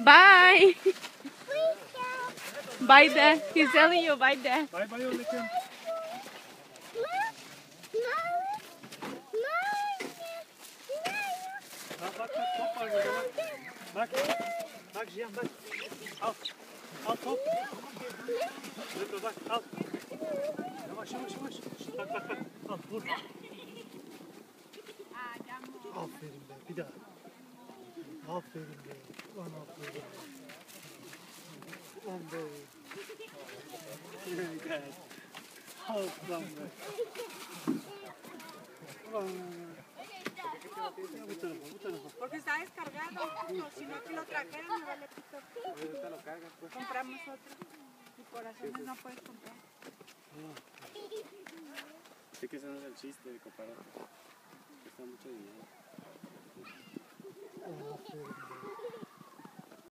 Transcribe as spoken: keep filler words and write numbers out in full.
Bye. Bye, Dad. He's telling you bye, Dad. Bye, bye, Olivia. Bak bak bak top var burada bak. Bak. Bak Cihan bak. Al. Al top. Dur bak al. Yavaş yavaş yavaş. Bak bak bak. Al vur. Aferin be. Bir daha. Aferin be. Lan aferin. Lan be. Gel. Aslan be. Lan. Bu tarafa, bu tarafa. Porque está descargado, si no aquí lo trajeron, me vale pito. Compramos otro. Y corazones no puedes comprar. Sé que ese no es el chiste de comparar. Cuesta mucho dinero.